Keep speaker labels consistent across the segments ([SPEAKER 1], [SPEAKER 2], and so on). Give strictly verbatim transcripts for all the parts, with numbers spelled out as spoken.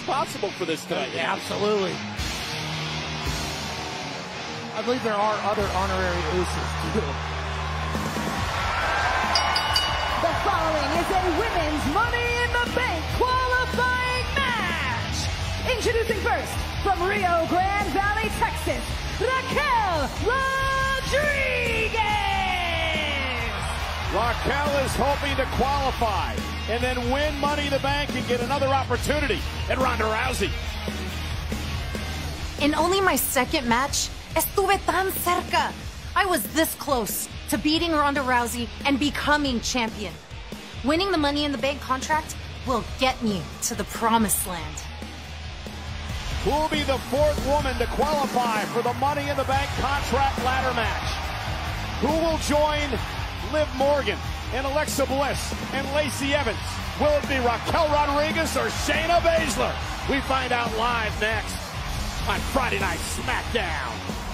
[SPEAKER 1] possible for this tonight.
[SPEAKER 2] Yeah, absolutely. I believe there are other honorary aces, too.
[SPEAKER 3] The following is a women's Money in the Bank qualifying match. Introducing first, from Rio Grande Valley, Texas, Raquel Rodriguez.
[SPEAKER 1] Raquel is hoping to qualify and then win Money in the Bank and get another opportunity at Ronda Rousey.
[SPEAKER 4] In only my second match, estuve tan cerca. I was this close to beating Ronda Rousey and becoming champion. Winning the Money in the Bank contract will get me to the promised land.
[SPEAKER 1] Who will be the fourth woman to qualify for the Money in the Bank contract ladder match? Who will join Liv Morgan and Alexa Bliss and Lacey Evans? Will it be Raquel Rodriguez or Shayna Baszler? We find out live next on Friday Night SmackDown.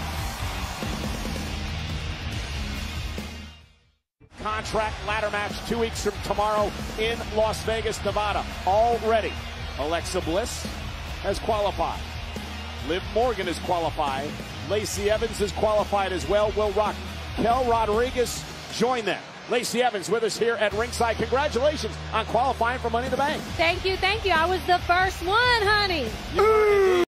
[SPEAKER 1] Contract ladder match two weeks from tomorrow in Las Vegas, Nevada. Already, Alexa Bliss has qualified. Liv Morgan is qualified. Lacey Evans is qualified as well. Will Raquel Rodriguez join them? Lacey Evans with us here at ringside. Congratulations on qualifying for Money in the Bank.
[SPEAKER 5] Thank you, thank you. I was the first one, honey.
[SPEAKER 1] You